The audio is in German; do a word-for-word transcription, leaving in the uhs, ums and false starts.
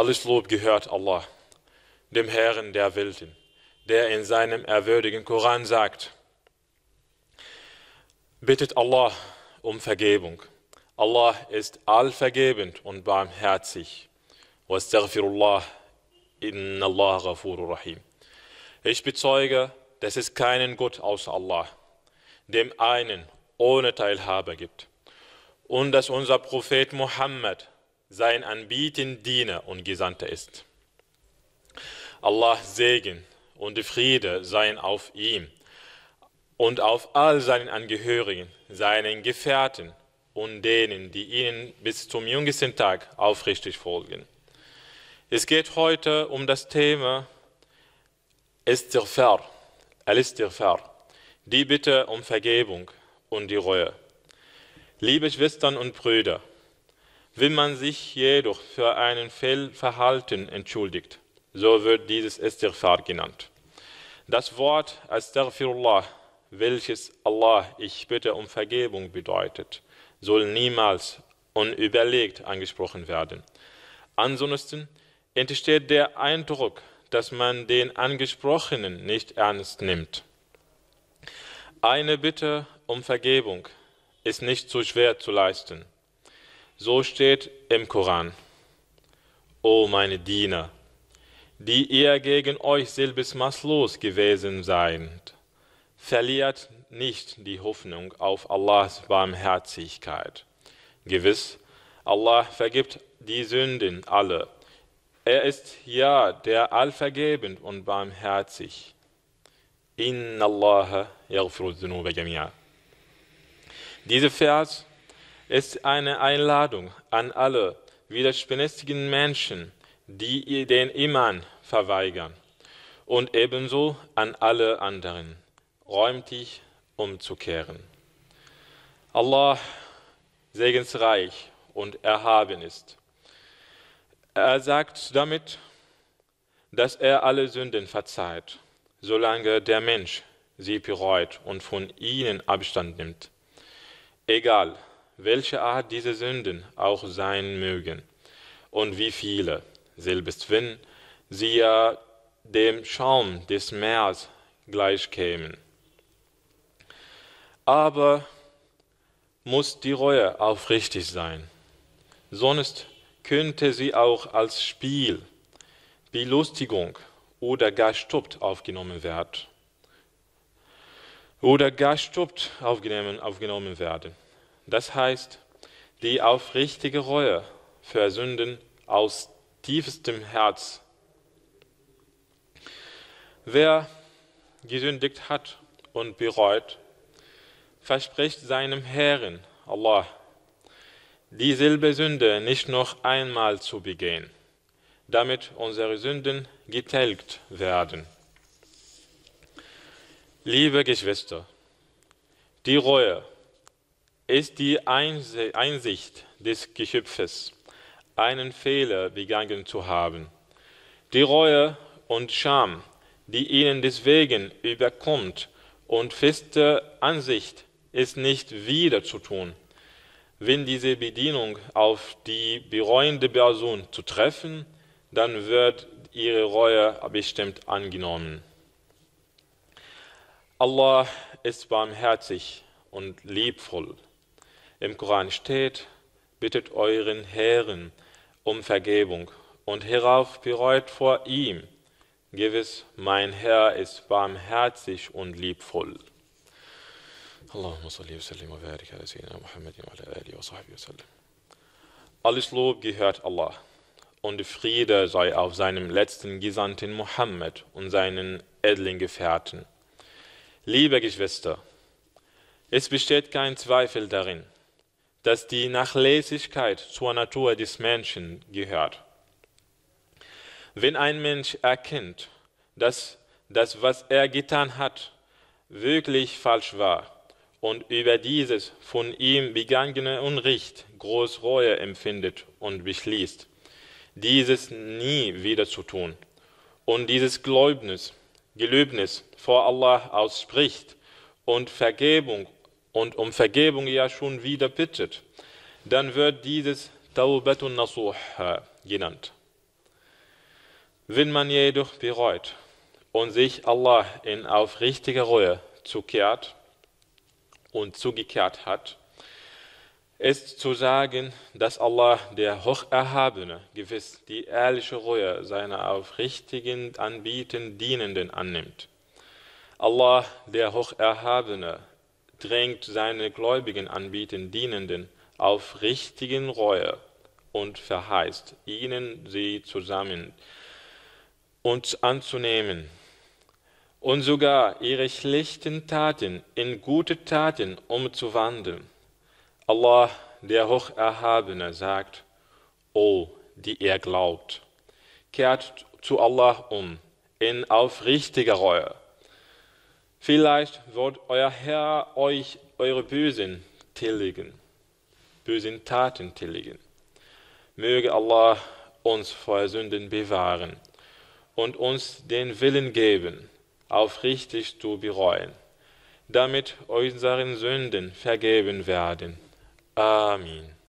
Alles Lob gehört Allah, dem Herrn der Welten, der in seinem ehrwürdigen Koran sagt: Bittet Allah um Vergebung. Allah ist allvergebend und barmherzig. Wastaghfirullah, inna Allah ghafurur rahim. Ich bezeuge, dass es keinen Gott außer Allah, dem einen ohne Teilhabe gibt, und dass unser Prophet Muhammad sein anbietender Diener und Gesandter ist. Allahs Segen und Friede seien auf ihm und auf all seinen Angehörigen, seinen Gefährten und denen, die ihnen bis zum jüngsten Tag aufrichtig folgen. Es geht heute um das Thema Istighfar, Al-Istighfar, die Bitte um Vergebung und die Reue. Liebe Schwestern und Brüder, wenn man sich jedoch für ein Fehlverhalten entschuldigt, so wird dieses Istighfar genannt. Das Wort Astaghfirullah, welches Allah, ich bitte um Vergebung bedeutet, soll niemals unüberlegt angesprochen werden. Ansonsten entsteht der Eindruck, dass man den Angesprochenen nicht ernst nimmt. Eine Bitte um Vergebung ist nicht so schwer zu leisten. So steht im Koran: O meine Diener, die ihr gegen euch selbst maßlos gewesen seid, verliert nicht die Hoffnung auf Allahs Barmherzigkeit. Gewiss, Allah vergibt die Sünden alle. Er ist ja der allvergebend und barmherzig. Inna Allah yaghfiru dhunuba jami'a. Dieser Vers ist eine Einladung an alle widerspenstigen Menschen, die den Iman verweigern, und ebenso an alle anderen, räumlich umzukehren. Allah, segensreich und erhaben ist. Er sagt damit, dass er alle Sünden verzeiht, solange der Mensch sie bereut und von ihnen Abstand nimmt. Egal, welche Art diese Sünden auch sein mögen und wie viele, selbst wenn sie ja dem Schaum des Meeres gleichkämen. Aber muss die Reue aufrichtig sein, sonst könnte sie auch als Spiel, Belustigung oder gar stuppt aufgenommen werden. Oder gar stuppt aufgenommen, aufgenommen werden. Das heißt, die aufrichtige Reue für Sünden aus tiefstem Herz. Wer gesündigt hat und bereut, verspricht seinem Herrn, Allah, dieselbe Sünde nicht noch einmal zu begehen, damit unsere Sünden getilgt werden. Liebe Geschwister, die Reue ist die Einsicht des Geschöpfes, einen Fehler begangen zu haben. Die Reue und Scham, die ihnen deswegen überkommt, und feste Ansicht ist nicht wieder zu tun, wenn diese Bedienung auf die bereuende Person zu treffen, dann wird ihre Reue bestimmt angenommen. Allah ist barmherzig und liebvoll. Im Koran steht: Bittet euren Herrn um Vergebung und hierauf bereut vor ihm. Gewiss, mein Herr ist barmherzig und liebvoll. Allahumma salli wa sallim wa barik ala sayyidina Muhammadin wa ala alihi wa sahbihi wa sallam. Alles Lob gehört Allah und Friede sei auf seinem letzten Gesandten Muhammad und seinen edlen Gefährten. Liebe Geschwister, es besteht kein Zweifel darin, dass die Nachlässigkeit zur Natur des Menschen gehört. Wenn ein Mensch erkennt, dass das, was er getan hat, wirklich falsch war und über dieses von ihm begangene Unrecht groß Reue empfindet und beschließt, dieses nie wieder zu tun und dieses Gelöbnis, Gelöbnis vor Allah ausspricht und Vergebung und um Vergebung ja schon wieder bittet, dann wird dieses Taubatun Nasuh genannt. Wenn man jedoch bereut und sich Allah in aufrichtiger Reue zukehrt und zugekehrt hat, ist zu sagen, dass Allah, der Hocherhabene, gewiss die ehrliche Reue seiner aufrichtigen Anbieten Dienenden annimmt. Allah, der Hocherhabene, drängt seine gläubigen Anbieten Dienenden auf richtigen Reue und verheißt ihnen, sie zusammen und anzunehmen und sogar ihre schlechten Taten in gute Taten umzuwandeln. Allah, der Hocherhabene, sagt: O, die ihr glaubt, kehrt zu Allah um in aufrichtiger Reue. Vielleicht wird euer Herr euch eure bösen tilgen, bösen Taten tilgen. Möge Allah uns vor Sünden bewahren und uns den Willen geben, aufrichtig zu bereuen, damit unseren Sünden vergeben werden. Amen.